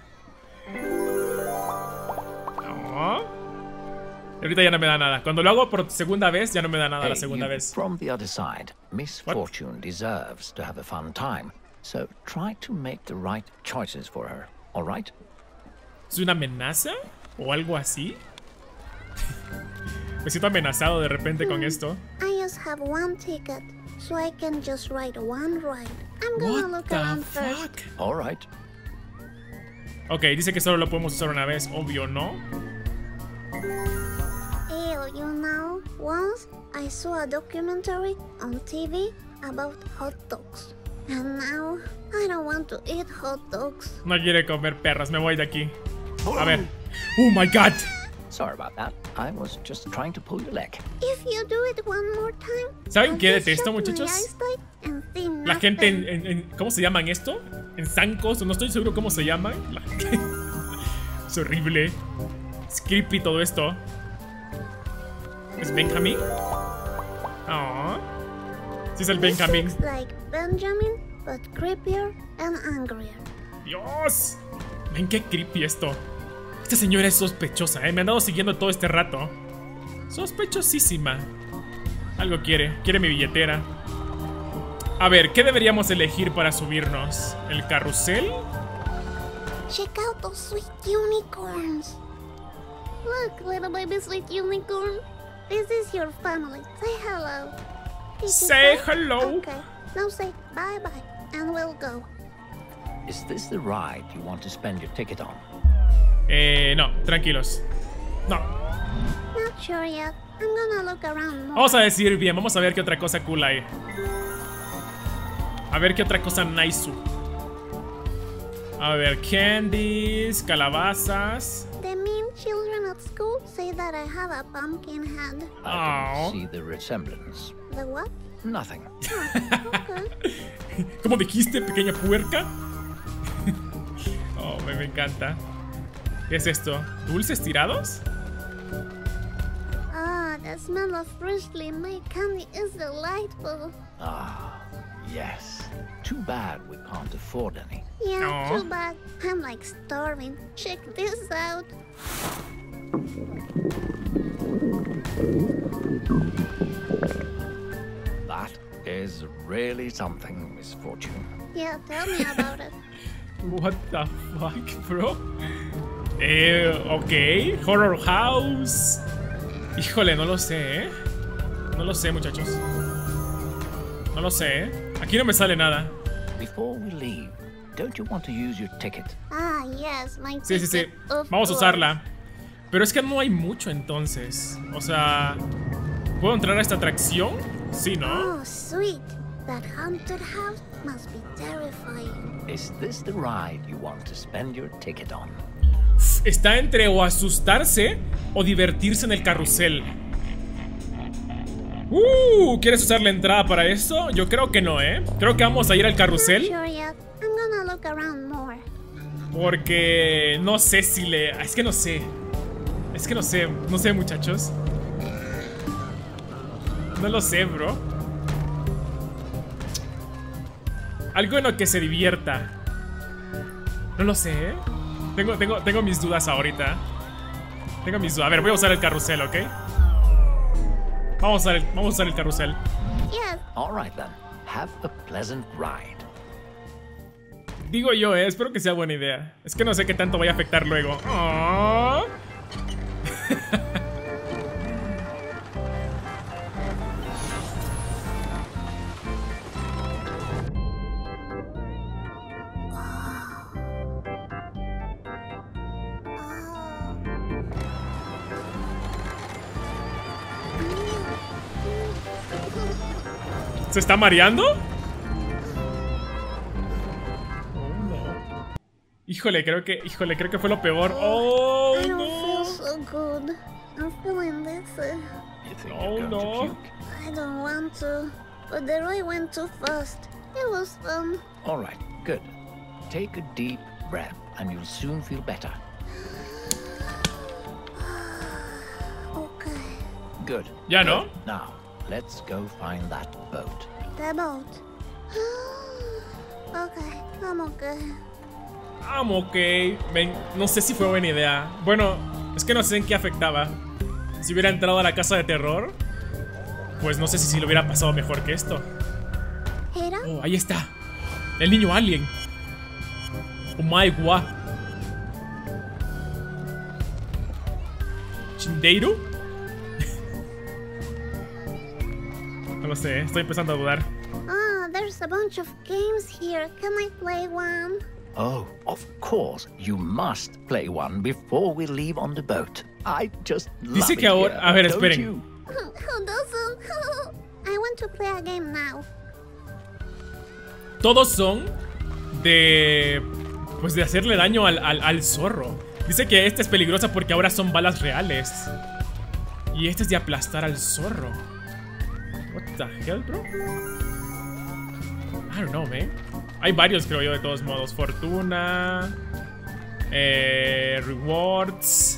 [SPEAKER 1] Oh. Y ahorita ya no me da nada. Cuando lo hago por segunda vez, ya no me da nada la
[SPEAKER 3] Hey,
[SPEAKER 1] segunda
[SPEAKER 3] you
[SPEAKER 1] vez.
[SPEAKER 3] from the other side. Miss
[SPEAKER 1] What?
[SPEAKER 3] Fortune deserves to have a fun time. So try to make the right choices for her, all right?
[SPEAKER 1] ¿Es una amenaza? ¿O algo así? Me siento amenazado de repente con esto.
[SPEAKER 2] I just have one ticket, so I can just ride one ride. I'm gonna
[SPEAKER 1] What
[SPEAKER 2] look
[SPEAKER 1] the
[SPEAKER 2] around first.
[SPEAKER 1] fuck?
[SPEAKER 3] All right.
[SPEAKER 1] Ok, dice que solo lo podemos usar una vez, obvio, ¿no?
[SPEAKER 2] Ew, you know, once I saw a documentary on T V about hot dogs. And now, I don't want to eat hot dogs.
[SPEAKER 1] No quiere comer perras, me voy de aquí. A ver. Oh my god.
[SPEAKER 3] Sorry about that. I was just trying to pull your leg.
[SPEAKER 2] If you do it one more time,
[SPEAKER 1] ¿Saben
[SPEAKER 2] I'll
[SPEAKER 1] qué
[SPEAKER 2] just
[SPEAKER 1] detesto,
[SPEAKER 2] shut my
[SPEAKER 1] muchachos?
[SPEAKER 2] eyes tight and see
[SPEAKER 1] La gente en,
[SPEAKER 2] nothing.
[SPEAKER 1] en- en- ¿cómo se llaman esto? En zancos, no estoy seguro cómo se llaman. La- es horrible. Es creepy todo esto. ¿Es Benjamin? Oh. Sí es el
[SPEAKER 2] This
[SPEAKER 1] Benjamin.
[SPEAKER 2] looks like Benjamin, but creepier and angrier.
[SPEAKER 1] Dios. Ven qué creepy esto. Esta señora es sospechosa, ¿eh? Me han dado siguiendo todo este rato. Sospechosísima. Algo quiere. Quiere mi billetera. A ver, ¿qué deberíamos elegir para subirnos? ¿El carrusel?
[SPEAKER 2] Check out those sweet unicorns. Look, little baby sweet unicorn. This is your family. Say hello. Did you
[SPEAKER 1] Say hello.
[SPEAKER 2] Okay. Now say bye bye, and we'll go.
[SPEAKER 3] Is this the ride you want to spend your ticket on?
[SPEAKER 1] Eh, no, tranquilos. No.
[SPEAKER 2] Not sure yet. I'm gonna look around more.
[SPEAKER 1] Vamos a decir bien, vamos a ver qué otra cosa cool hay. A ver qué otra cosa nice. A ver, candies, calabazas.
[SPEAKER 2] The mean children at school say that I have a pumpkin head.
[SPEAKER 3] I
[SPEAKER 1] Aw.
[SPEAKER 3] don't see the resemblance.
[SPEAKER 2] The what?
[SPEAKER 3] Nothing.
[SPEAKER 2] Okay.
[SPEAKER 1] ¿Cómo dijiste, pequeña puerca? Oh, me, me encanta. ¿Qué es esto? ¿Dulces tirados?
[SPEAKER 2] Ah, the smell of freshly made candy is delightful.
[SPEAKER 3] Ah, yes. Too bad we can't afford any.
[SPEAKER 2] Yeah,
[SPEAKER 1] Aw.
[SPEAKER 2] too bad. I'm like starving. Check this out.
[SPEAKER 3] That is really something, Miss Fortune.
[SPEAKER 2] Yeah, tell me about it.
[SPEAKER 1] What the fuck, bro? Eh, ok. Horror House. Híjole, no lo sé, ¿eh? No lo sé, muchachos. No lo sé, ¿eh? Aquí no me sale nada.
[SPEAKER 3] Before we leave, don't you want to use your ticket?
[SPEAKER 2] Ah, yes, my
[SPEAKER 1] Sí, sí, sí.
[SPEAKER 2] ticket, of
[SPEAKER 1] Vamos a
[SPEAKER 2] course.
[SPEAKER 1] usarla. Pero es que no hay mucho entonces. O sea, ¿puedo entrar a esta atracción? Sí, ¿no?
[SPEAKER 2] Oh, sweet. That haunted house must be terrifying.
[SPEAKER 3] Is this the ride you want to spend your ticket on?
[SPEAKER 1] Está entre o asustarse o divertirse en el carrusel. Uh, ¿quieres usar la entrada para eso? Yo creo que no, ¿eh? Creo que vamos a ir al
[SPEAKER 2] Not
[SPEAKER 1] carrusel.
[SPEAKER 2] sure yet. I'm gonna look around more.
[SPEAKER 1] Porque no sé si le... Es que no sé. Es que no sé. No sé, muchachos. No lo sé, bro. Algo en lo que se divierta. No lo sé, ¿eh? Tengo, tengo, tengo mis dudas ahorita. Tengo mis dudas. A ver, voy a usar el carrusel, ¿ok? Vamos a usar el, vamos a usar el carrusel.
[SPEAKER 2] Yes.
[SPEAKER 3] All right then. Have a pleasant ride.
[SPEAKER 1] Digo yo, eh, espero que sea buena idea. Es que no sé qué tanto vaya a afectar luego. Aww. ¿Se está mareando? Híjole, creo que, híjole, creo que fue lo peor. Oh,
[SPEAKER 2] I don't
[SPEAKER 1] no.
[SPEAKER 2] feel so good. I'm feeling dizzy.
[SPEAKER 3] You think
[SPEAKER 1] Oh,
[SPEAKER 3] you're going
[SPEAKER 1] no.
[SPEAKER 3] to puke?
[SPEAKER 2] I don't want to, but the ride went too fast. It was fun.
[SPEAKER 3] All right, good. Take a deep breath and you'll soon feel better.
[SPEAKER 2] Okay.
[SPEAKER 3] Good.
[SPEAKER 1] Ya, ¿no?
[SPEAKER 3] Good. Now, let's go find that boat.
[SPEAKER 2] The boat. Okay, I'm okay.
[SPEAKER 1] I'm ok. Ven, no sé si fue buena idea. Bueno, es que no sé en qué afectaba. Si hubiera entrado a la casa de terror, pues no sé si, si lo hubiera pasado mejor que esto.
[SPEAKER 2] Hira?
[SPEAKER 1] Oh, ahí está. El niño alien. Oh my god. ¿Chindeiro? No lo sé, estoy empezando a dudar.
[SPEAKER 2] Ah, there's a bunch of games here. Can I play one?
[SPEAKER 3] Oh, of course, you must play one before we leave on the boat. I just love
[SPEAKER 1] Dice
[SPEAKER 3] it
[SPEAKER 1] que ahora-
[SPEAKER 3] here,
[SPEAKER 1] a ver,
[SPEAKER 3] don't
[SPEAKER 1] esperen.
[SPEAKER 3] you?
[SPEAKER 2] Who doesn't? I want to play a game now.
[SPEAKER 1] Todos son de... pues de hacerle daño al, al, al zorro. Dice que esta es peligrosa porque ahora son balas reales. Y este es de aplastar al zorro. What the hell, bro? I don't know, man. Hay varios, creo yo, de todos modos. Fortuna. Eh, rewards.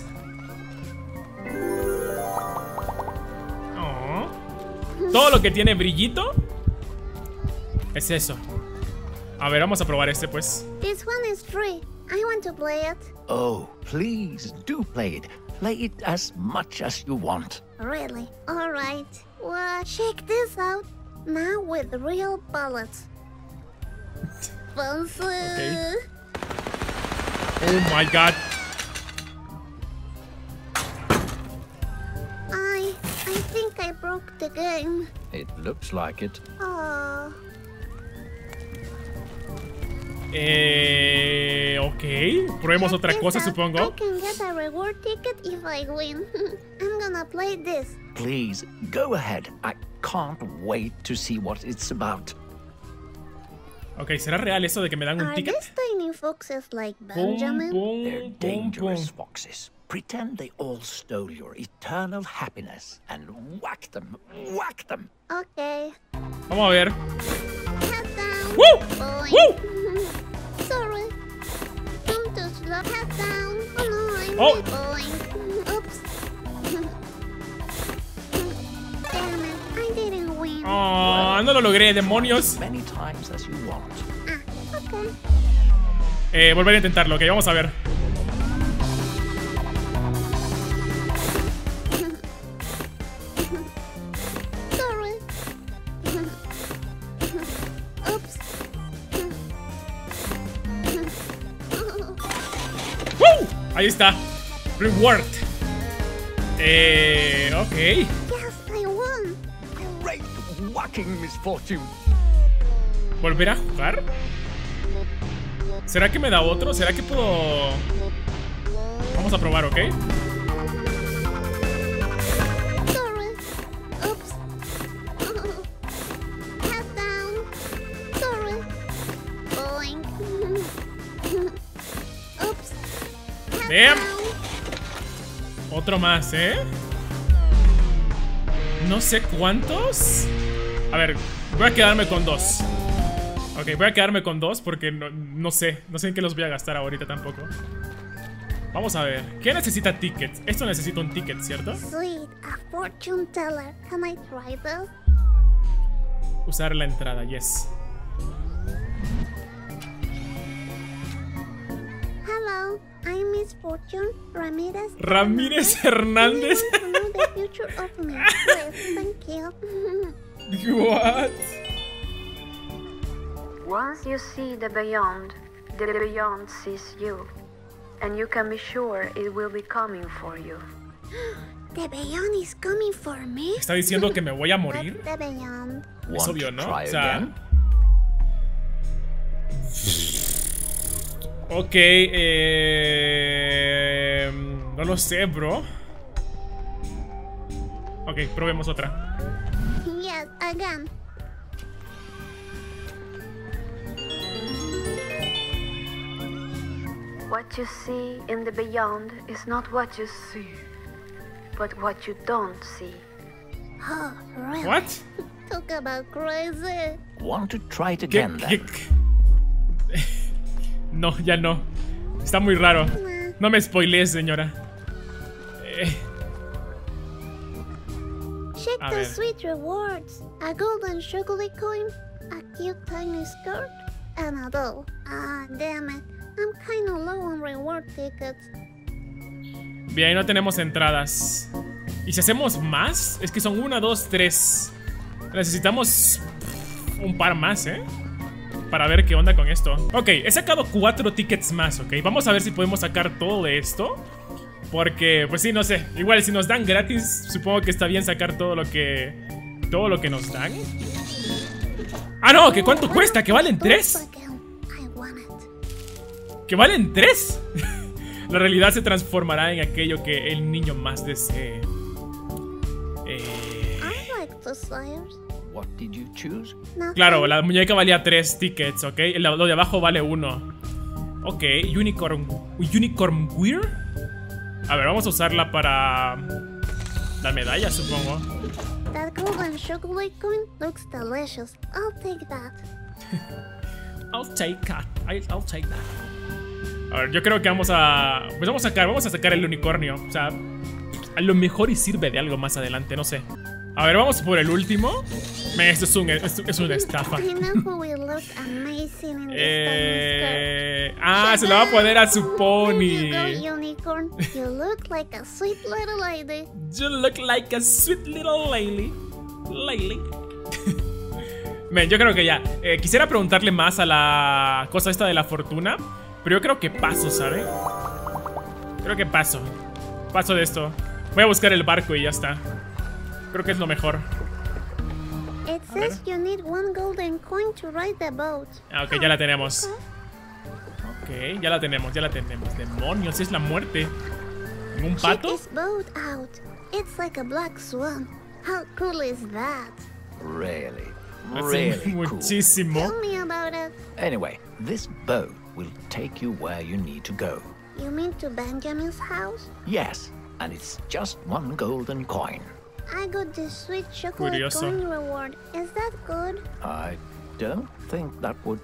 [SPEAKER 1] Oh. Todo lo que tiene brillito es eso. A ver, vamos a probar este, pues.
[SPEAKER 2] This one is free. I want to play it.
[SPEAKER 3] Oh, please do play it. Play it as much as you want.
[SPEAKER 2] Really? Alright. Well, check this out. Now with real bullets. Fancy.
[SPEAKER 1] Okay. Oh my god.
[SPEAKER 2] I I think I broke the game.
[SPEAKER 3] It looks like it.
[SPEAKER 2] Oh.
[SPEAKER 1] Eh, ok. Probemos otra
[SPEAKER 2] Check
[SPEAKER 1] cosa,
[SPEAKER 2] this out.
[SPEAKER 1] supongo.
[SPEAKER 2] I can get a reward ticket if I win. I'm gonna play this.
[SPEAKER 3] Please, go ahead. I can't wait to see what it's about.
[SPEAKER 1] Ok, ¿será real eso de que me dan un
[SPEAKER 2] Are
[SPEAKER 1] ticket?
[SPEAKER 2] these tiny foxes like
[SPEAKER 1] Pum,
[SPEAKER 2] Benjamin?
[SPEAKER 1] pum,
[SPEAKER 3] They're
[SPEAKER 1] pum,
[SPEAKER 3] dangerous
[SPEAKER 1] pum.
[SPEAKER 3] foxes. Pretend they all stole your eternal happiness and whack them, whack them.
[SPEAKER 2] Okay.
[SPEAKER 1] Vamos a ver.
[SPEAKER 2] Head down.
[SPEAKER 1] ¡Woo!
[SPEAKER 2] Boing.
[SPEAKER 1] ¡Woo!
[SPEAKER 2] Sorry. I'm too slow. Head down. Oh no, I'm
[SPEAKER 1] Oh.
[SPEAKER 2] late. Boing. Oops. Damn it, I didn't win.
[SPEAKER 1] Oh, no lo logré, demonios.
[SPEAKER 3] Many times as you want.
[SPEAKER 2] Ah, okay.
[SPEAKER 1] Eh, volver a intentarlo, ok, vamos a ver.
[SPEAKER 2] Sorry. Oops.
[SPEAKER 1] ¡Woo! Ahí está. Reward. Eh, ok.
[SPEAKER 2] Yes, I won.
[SPEAKER 3] Great whacking misfortune.
[SPEAKER 1] ¿Volver a jugar? ¿Será que me da otro? ¿Será que puedo...? Vamos a probar, ¿ok?
[SPEAKER 2] Sorry. Oops. Head down. Sorry. Boing. Oops. Head
[SPEAKER 1] Damn.
[SPEAKER 2] down.
[SPEAKER 1] Otro más, ¿eh? No sé cuántos. A ver, voy a quedarme con dos. Ok, voy a quedarme con dos porque no, no sé. No sé en qué los voy a gastar ahorita tampoco. Vamos a ver. ¿Qué necesita tickets? Esto necesita un ticket, ¿cierto?
[SPEAKER 2] Sweet, a fortune teller. Can I try this?
[SPEAKER 1] Usar la entrada, yes.
[SPEAKER 2] Hello, I'm Miss Fortune Ramirez.
[SPEAKER 1] Ramírez Hernández.
[SPEAKER 2] I want to know the future of me. Please, thank you.
[SPEAKER 1] What?
[SPEAKER 4] Once you see the beyond, the beyond sees you. And you can be sure it will be coming for you.
[SPEAKER 2] The beyond is coming for me.
[SPEAKER 1] ¿Está diciendo que me voy a morir?
[SPEAKER 2] What's the beyond?
[SPEAKER 1] Es
[SPEAKER 3] Want
[SPEAKER 1] obvio,
[SPEAKER 3] to
[SPEAKER 1] ¿no?
[SPEAKER 3] try
[SPEAKER 1] O sea...
[SPEAKER 3] again?
[SPEAKER 1] Ok, eh... no lo sé, bro. Ok, probemos otra.
[SPEAKER 2] Yes, again.
[SPEAKER 4] What you see in the beyond is not what you see, but what you don't see.
[SPEAKER 2] Oh, really?
[SPEAKER 1] What?
[SPEAKER 2] Talk about crazy.
[SPEAKER 3] Want to try it
[SPEAKER 1] ¿Qué,
[SPEAKER 3] again
[SPEAKER 1] qué-
[SPEAKER 3] then?
[SPEAKER 1] No, ya no. Está muy raro.
[SPEAKER 2] Nah.
[SPEAKER 1] No me spoilees, señora. Eh,
[SPEAKER 2] Check
[SPEAKER 1] A
[SPEAKER 2] the
[SPEAKER 1] ver.
[SPEAKER 2] sweet rewards. A golden chocolate coin, a cute tiny skirt, and a doll. Ah, damn it. I'm kinda low on reward tickets.
[SPEAKER 1] bien, no tenemos entradas. ¿Y si hacemos más? Es que son una, dos, tres. Necesitamos un par más, ¿eh? Para ver qué onda con esto. Ok, he sacado cuatro tickets más, ¿ok? Vamos a ver si podemos sacar todo de esto. Porque, pues sí, no sé. Igual, si nos dan gratis, supongo que está bien sacar todo lo que... Todo lo que nos dan. Ah, no, ¿que cuánto cuesta? ¿Que valen tres?
[SPEAKER 2] I want it.
[SPEAKER 1] ¿Que valen tres? La realidad se transformará en aquello que el niño más desee. Eh...
[SPEAKER 2] I like the Slayers.
[SPEAKER 3] What did you choose?
[SPEAKER 2] Nothing.
[SPEAKER 1] Claro, la muñeca valía tres tickets, ¿ok? Lo lo de abajo vale uno. Ok, Unicorn... Unicorn Weir. A ver, vamos a usarla para... La medalla, supongo.
[SPEAKER 2] That golden chocolate coin looks delicious. I'll take that.
[SPEAKER 1] I'll take that. I'll, I'll take that. A ver, yo creo que vamos a... Pues vamos a sacar, vamos a sacar el unicornio. O sea, a lo mejor y sirve de algo más adelante, no sé. A ver, vamos por el último. Me, esto es, un, es, es una estafa.
[SPEAKER 2] I know who will look amazing in this
[SPEAKER 1] Eh...
[SPEAKER 2] tiny skirt.
[SPEAKER 1] Ah, se lo va a poner a su
[SPEAKER 2] There you
[SPEAKER 1] pony.
[SPEAKER 2] go, unicorn. You look like a sweet little lady.
[SPEAKER 1] You look like a sweet little lady. Lady. Men, yo creo que ya. Eh, quisiera preguntarle más a la cosa esta de la fortuna. Pero yo creo que paso, ¿sabe? Creo que paso. Paso de esto. Voy a buscar el barco y ya está. Creo que es lo mejor.
[SPEAKER 2] It says you need one golden coin to ride the boat.
[SPEAKER 1] Ah, ok, ya la tenemos. Ok, ya la tenemos, ya la tenemos. Demonios, es la muerte. ¿En un
[SPEAKER 2] Check
[SPEAKER 1] pato?
[SPEAKER 2] this boat out. It's like a black swan. How cool is that?
[SPEAKER 3] Really,
[SPEAKER 1] Hace
[SPEAKER 3] really cool.
[SPEAKER 1] muchísimo.
[SPEAKER 2] Tell me about it.
[SPEAKER 3] Anyway, this boat will take you where you need to go.
[SPEAKER 2] You mean to Benjamin's house?
[SPEAKER 3] Yes, and it's just one golden coin.
[SPEAKER 2] I got this sweet chocolate
[SPEAKER 1] Curioso.
[SPEAKER 2] coin reward. Is that good?
[SPEAKER 3] I don't think that would...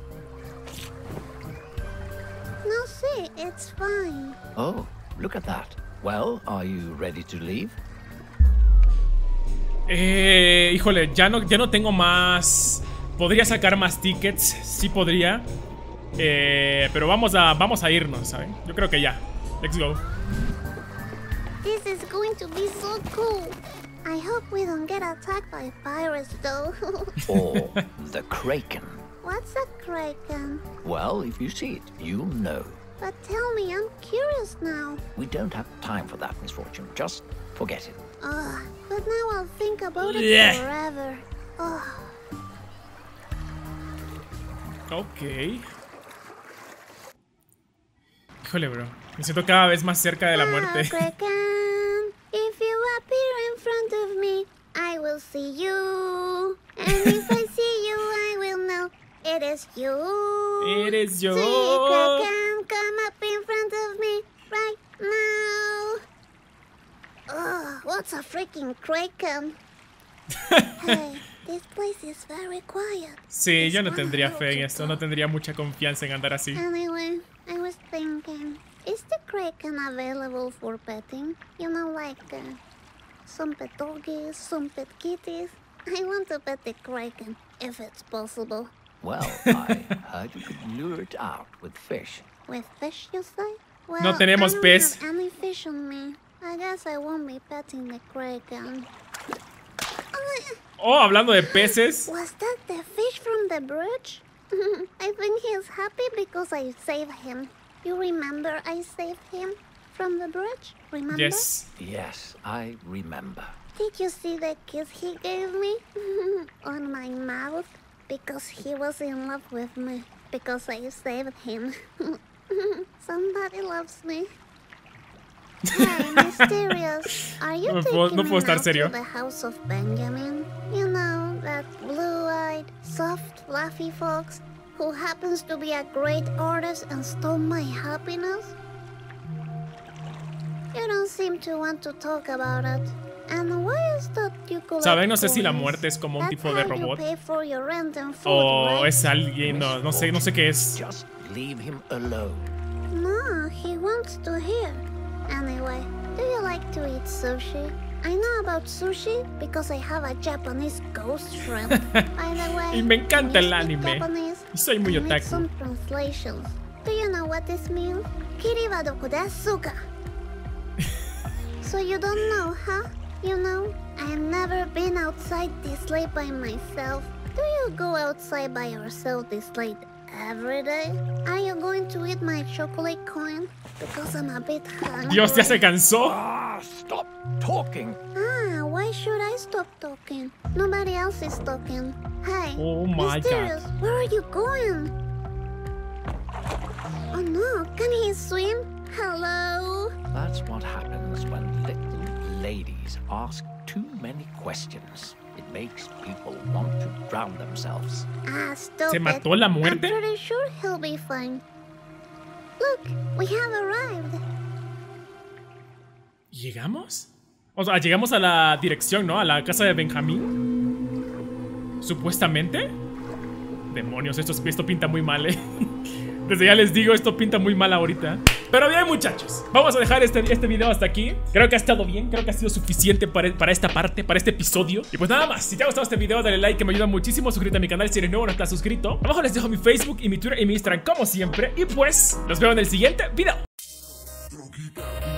[SPEAKER 2] No, see, it's fine.
[SPEAKER 3] Oh, look at that. Well, are you ready to leave?
[SPEAKER 1] Eh, híjole, ya no, ya no tengo más. Podría sacar más tickets, sí podría. Eh, pero vamos a, vamos a irnos, ¿saben? Yo creo que ya. Let's go.
[SPEAKER 2] This is going to be so cool. I hope we don't get attacked by pirates, though.
[SPEAKER 3] Or the Kraken?
[SPEAKER 2] What's a kraken?
[SPEAKER 3] Well, if you see it, you'll know.
[SPEAKER 2] But tell me, I'm curious now.
[SPEAKER 3] We don't have time for that, Miss Fortune. Just forget it.
[SPEAKER 2] Ugh, but now I'll think about it
[SPEAKER 1] Yeah.
[SPEAKER 2] forever. Ugh.
[SPEAKER 1] Ok. Híjole, bro. Me siento cada vez más cerca de la
[SPEAKER 2] Ah,
[SPEAKER 1] muerte.
[SPEAKER 2] kraken, if you appear in front of me, I will see you. And if I see you, I will know it is you.
[SPEAKER 1] It is you.
[SPEAKER 2] See, kraken, come up in front of me right now. Ugh, what's a freaking kraken? Hey, this place is very quiet.
[SPEAKER 1] Sí,
[SPEAKER 2] It's
[SPEAKER 1] yo no
[SPEAKER 2] one
[SPEAKER 1] tendría
[SPEAKER 2] hell
[SPEAKER 1] fe en
[SPEAKER 2] to
[SPEAKER 1] esto.
[SPEAKER 2] go.
[SPEAKER 1] No tendría mucha confianza en andar así.
[SPEAKER 2] Anyway, I was thinking, is the kraken available for petting? You know, like uh, some pet doggies, some pet kitties. I want to pet the kraken, if it's possible.
[SPEAKER 3] Well, I heard you could lure it out with fish.
[SPEAKER 2] With fish, you say? Well,
[SPEAKER 1] No tenemos
[SPEAKER 2] I don't
[SPEAKER 1] pez.
[SPEAKER 2] have any fish on me. I guess I won't be petting the kraken.
[SPEAKER 1] Oh, hablando de peces.
[SPEAKER 2] Was that the fish from the bridge? I think he's happy because I saved him. You remember I saved him from the bridge? Remember?
[SPEAKER 1] Yes.
[SPEAKER 3] Yes, I remember.
[SPEAKER 2] Did you see the kiss he gave me? On my mouth? Because he was in love with me. Because I saved him. Somebody loves me. Hey, Mysterious. Are you
[SPEAKER 1] No
[SPEAKER 2] taking
[SPEAKER 1] puedo- no
[SPEAKER 2] me
[SPEAKER 1] puedo estar
[SPEAKER 2] out
[SPEAKER 1] serio.
[SPEAKER 2] to the house of Benjamin? You know, that blue-eyed, soft, fluffy fox who happens to be a great artist and stole my happiness? You don't seem to want to talk about it. And why is that you collect
[SPEAKER 1] Saben, no sé si la
[SPEAKER 2] coins?
[SPEAKER 1] muerte es como un
[SPEAKER 2] That's
[SPEAKER 1] tipo de
[SPEAKER 2] how you
[SPEAKER 1] robot.
[SPEAKER 2] pay for your rent and food,
[SPEAKER 1] O
[SPEAKER 2] right?
[SPEAKER 1] es alguien, no, no sé, no sé qué es.
[SPEAKER 3] Just leave him alone.
[SPEAKER 2] No, he wants to hear. Anyway, do you like to eat sushi? I know about sushi because I have a Japanese ghost shrimp. By the way,
[SPEAKER 1] Y me encanta el
[SPEAKER 2] can you speak
[SPEAKER 1] anime.
[SPEAKER 2] Japanese?
[SPEAKER 1] Y soy muy
[SPEAKER 2] I made
[SPEAKER 1] otaku.
[SPEAKER 2] some translations. Do you know what this means? Kiri wa doko desu ka? So you don't know, huh? You know, I've never been outside this late by myself. Do you go outside by yourself this late every day? Are you going to eat my chocolate coin? Because I'm a bit hungry.
[SPEAKER 1] Dios, ya se cansó.
[SPEAKER 3] Ah, stop talking.
[SPEAKER 2] Ah, why should I stop talking? Nobody else is talking. Hey,
[SPEAKER 1] Oh my
[SPEAKER 2] Mysterious,
[SPEAKER 1] God.
[SPEAKER 2] where are you going? Oh no, can he swim? Hello?
[SPEAKER 3] That's what happens when little ladies ask too many questions. It makes people want to drown themselves.
[SPEAKER 2] Ah, stop
[SPEAKER 1] ¿Se
[SPEAKER 2] it.
[SPEAKER 1] mató la
[SPEAKER 2] I'm
[SPEAKER 1] muerte?
[SPEAKER 2] pretty sure he'll be fine. Look, we have arrived.
[SPEAKER 1] ¿Llegamos? O sea, llegamos a la dirección, ¿no? A la casa de Benjamín. Supuestamente. Demonios, esto, esto pinta muy mal, ¿eh? Desde ya les digo, esto pinta muy mal ahorita. Pero bien, muchachos, vamos a dejar este, este video hasta aquí. Creo que ha estado bien, creo que ha sido suficiente para, para esta parte, para este episodio. Y pues nada más, si te ha gustado este video, dale like, que me ayuda muchísimo. Suscríbete a mi canal si eres nuevo o no estás suscrito. Abajo les dejo mi Facebook y mi Twitter y mi Instagram como siempre. Y pues, los veo en el siguiente video.